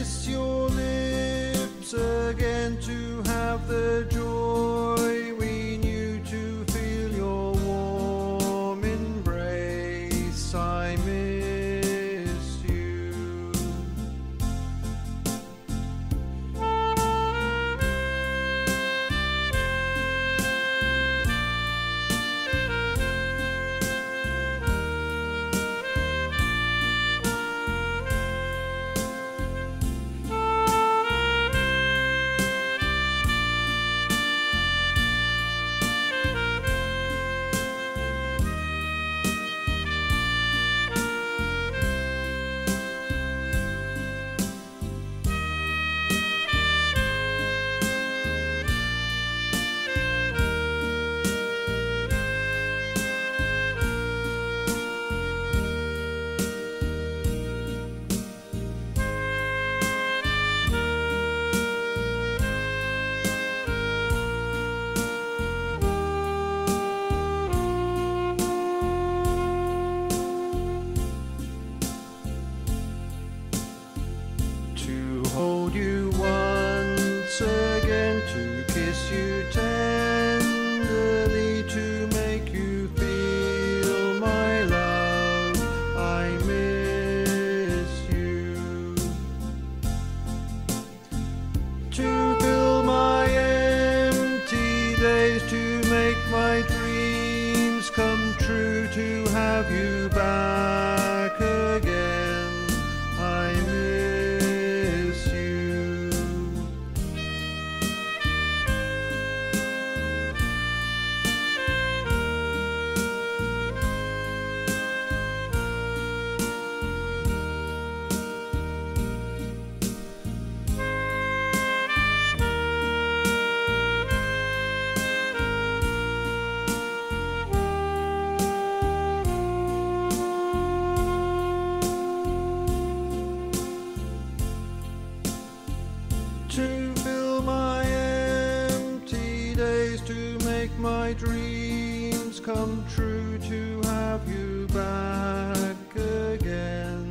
kiss your lips again, to have the joy we knew, to feel your warm embrace. I miss you. To hold you once again, to kiss you tenderly, to make you feel my love. I miss you. To fill my empty days, to make my dreams come true, to have you back again. I miss you. To fill my empty days, to make my dreams come true, to have you back again.